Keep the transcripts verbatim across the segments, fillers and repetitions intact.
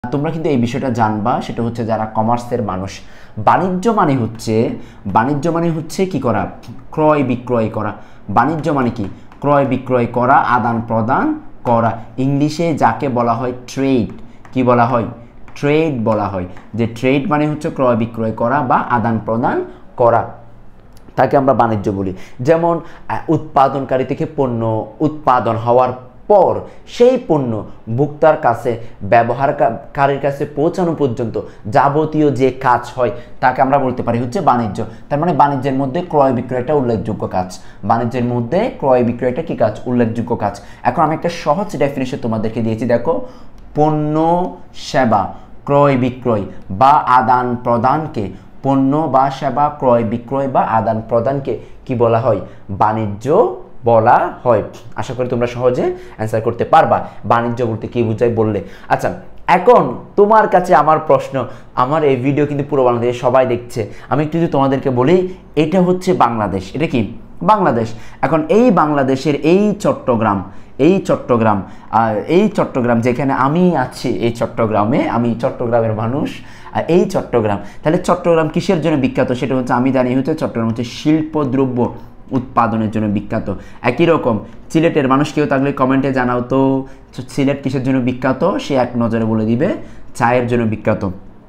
তোমরা কিন্তু এই বিষয়টা জানবা, সেটা হচ্ছে যারা কমার্সের মানুষ। বাণিজ্য মানে হচ্ছে বাণিজ্য মানে হচ্ছে কি করা? ক্রয় বিক্রয় করা। বাণিজ্য মানে কি? ক্রয় বিক্রয় করা, আদান প্রদান করা। ইংলিশে যাকে বলা হয় ট্রেড। কি বলা হয়? ট্রেড বলা হয়। যে ট্রেড মানে হচ্ছে ক্রয় বিক্রয় করা বা আদান প্রদান করা, তাকে আমরা বাণিজ্য বলি। যেমন উৎপাদনকারী থেকে পণ্য উৎপাদন হওয়ার পর সেই পণ্য ভোক্তার কাছে, ব্যবহারকারীর কাছে পৌঁছানো পর্যন্ত যাবতীয় যে কাজ হয় তাকে আমরা বলতে পারি হচ্ছে বাণিজ্য। তার মানে বাণিজ্যের মধ্যে ক্রয় বিক্রয়টা উল্লেখযোগ্য কাজ। বাণিজ্যের মধ্যে ক্রয় বিক্রয়টা কি কাজ? উল্লেখযোগ্য কাজ। এখন আমি একটা সহজ ডেফিনেশন তোমাদেরকে দিয়েছি, দেখো। পণ্য সেবা ক্রয় বিক্রয় বা আদান প্রদানকে, পণ্য বা সেবা ক্রয় বিক্রয় বা আদান প্রদানকে কি বলা হয়? বাণিজ্য বলা হয়। আশা করি তোমরা সহজে অ্যান্সার করতে পারবা বাণিজ্য বলতে কি বোঝায় বললে। আচ্ছা, এখন তোমার কাছে আমার প্রশ্ন, আমার এই ভিডিও কিন্তু পুরো বাংলাদেশে সবাই দেখছে। আমি একটু যদি তোমাদেরকে বলি, এটা হচ্ছে বাংলাদেশ। এটা কি? বাংলাদেশ। এখন এই বাংলাদেশের এই চট্টগ্রাম, এই চট্টগ্রাম এই চট্টগ্রাম যেখানে আমি আছি, এই চট্টগ্রামে, আমি চট্টগ্রামের মানুষ, এই চট্টগ্রাম, তাহলে চট্টগ্রাম কিসের জন্য বিখ্যাত? সেটা হচ্ছে আমি জানি হচ্ছে চট্টগ্রাম হচ্ছে শিল্পদ্রব্য উৎপাদনের জন্য বিখ্যাত। একই রকম সিলেটের মানুষ কেউ থাকলে কমেন্টে জানাও তো, সিলেট কিসের জন্য বিখ্যাত? সে এক নজরে বলে দিবে, চায়ের জন্য বিখ্যাত।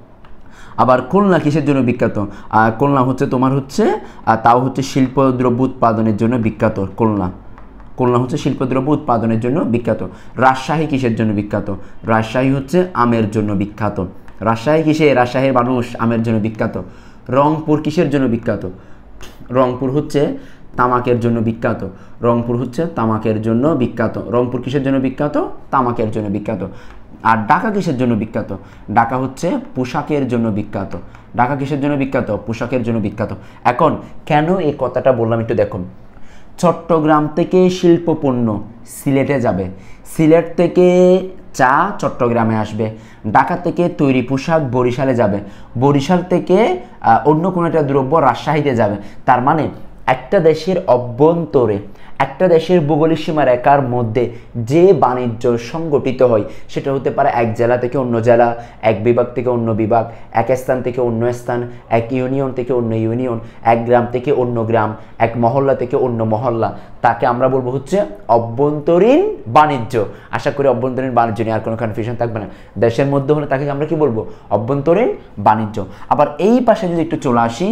আবার খুলনা কিসের জন্য বিখ্যাত? খুলনা হচ্ছে তোমার হচ্ছে তাও হচ্ছে শিল্পদ্রব্য উৎপাদনের জন্য বিখ্যাত। খুলনা খুলনা হচ্ছে শিল্পদ্রব্য উৎপাদনের জন্য বিখ্যাত। রাজশাহী কিসের জন্য বিখ্যাত? রাজশাহী হচ্ছে আমের জন্য বিখ্যাত। রাজশাহী কিসে? রাজশাহীর মানুষ আমের জন্য বিখ্যাত। রংপুর কিসের জন্য বিখ্যাত? রংপুর হচ্ছে তামাকের জন্য বিখ্যাত। রংপুর হচ্ছে তামাকের জন্য বিখ্যাত। রংপুর কিসের জন্য বিখ্যাত? তামাকের জন্য বিখ্যাত। আর ঢাকা কিসের জন্য বিখ্যাত? ঢাকা হচ্ছে পোশাকের জন্য বিখ্যাত। ঢাকা কিসের জন্য বিখ্যাত? পোশাকের জন্য বিখ্যাত। এখন কেন এই কথাটা বললাম একটু দেখুন। চট্টগ্রাম থেকে শিল্প পণ্য সিলেটে যাবে, সিলেট থেকে চা চট্টগ্রামে আসবে, ঢাকা থেকে তৈরি পোশাক বরিশালে যাবে, বরিশাল থেকে অন্য কোনো একটা দ্রব্য রাজশাহীতে যাবে। তার মানে একটা দেশের অভ্যন্তরে, একটা দেশের ভৌগোলিক সীমারেখার মধ্যে যে বাণিজ্য সংগঠিত হয় সেটা হতে পারে এক জেলা থেকে অন্য জেলা, এক বিভাগ থেকে অন্য বিভাগ, এক স্থান থেকে অন্য স্থান, এক ইউনিয়ন থেকে অন্য ইউনিয়ন, এক গ্রাম থেকে অন্য গ্রাম, এক মহল্লা থেকে অন্য মহল্লা, তাকে আমরা বলবো হচ্ছে অভ্যন্তরীণ বাণিজ্য। আশা করি অভ্যন্তরীণ বাণিজ্য নিয়ে আর কোনো কনফিউশন থাকবে না। দেশের মধ্যে হলে তাকে আমরা কি বলবো? অভ্যন্তরীণ বাণিজ্য। আবার এই পাশে যদি একটু চলে আসি,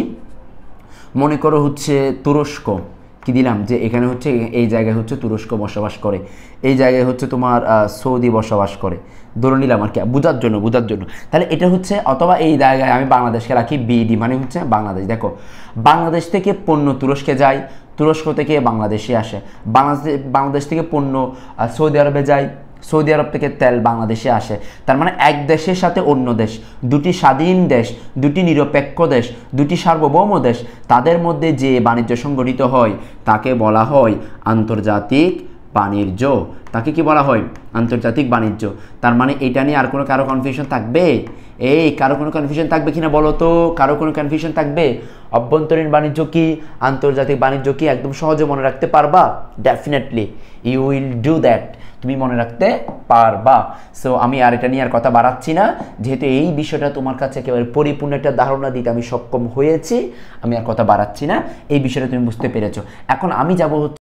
মনে করো হচ্ছে তুরস্ক, কি দিলাম যে এখানে হচ্ছে এই জায়গায় হচ্ছে তুরস্ক বসবাস করে, এই জায়গায় হচ্ছে তোমার সৌদি বসবাস করে, ধরে নিলাম আর কি বোঝার জন্য বোঝার জন্য তাহলে এটা হচ্ছে, অথবা এই জায়গায় আমি বাংলাদেশকে রাখি, বিডি মানে হচ্ছে বাংলাদেশ। দেখো, বাংলাদেশ থেকে পণ্য তুরস্কে যায়, তুরস্ক থেকে বাংলাদেশে আসে, বাংলাদেশ বাংলাদেশ থেকে পণ্য সৌদি আরবে যায়, সৌদি আরব থেকে তেল বাংলাদেশে আসে। তার মানে এক দেশের সাথে অন্য দেশ, দুটি স্বাধীন দেশ, দুটি নিরপেক্ষ দেশ, দুটি সার্বভৌম দেশ, তাদের মধ্যে যে বাণিজ্য সংগঠিত হয় তাকে বলা হয় আন্তর্জাতিক বাণিজ্য। তাকে কি বলা হয়? আন্তর্জাতিক বাণিজ্য। তার মানে এটা নিয়ে আর কোনো কারো কনফিউশন থাকবে? এই কারো কোনো কনফিউশন থাকবে কিনা বলো তো? কারো কোনো কনফিউশন থাকবে? অভ্যন্তরীণ বাণিজ্য কি, আন্তর্জাতিক বাণিজ্য কি একদম সহজে মনে রাখতে পারবা? Definitely you will do that, তুমি মনে রাখতে পারবা। সো আমি আর এটা নিয়ে আর কথা বাড়াচ্ছি না, যেহেতু এই বিষয়টা তোমার কাছে একেবারে পরিপূর্ণ একটা ধারণা দিতে আমি সক্ষম হয়েছি, আমি আর কথা বাড়াচ্ছি না, এই বিষয়টা তুমি বুঝতে পেরেছো। এখন আমি যাবো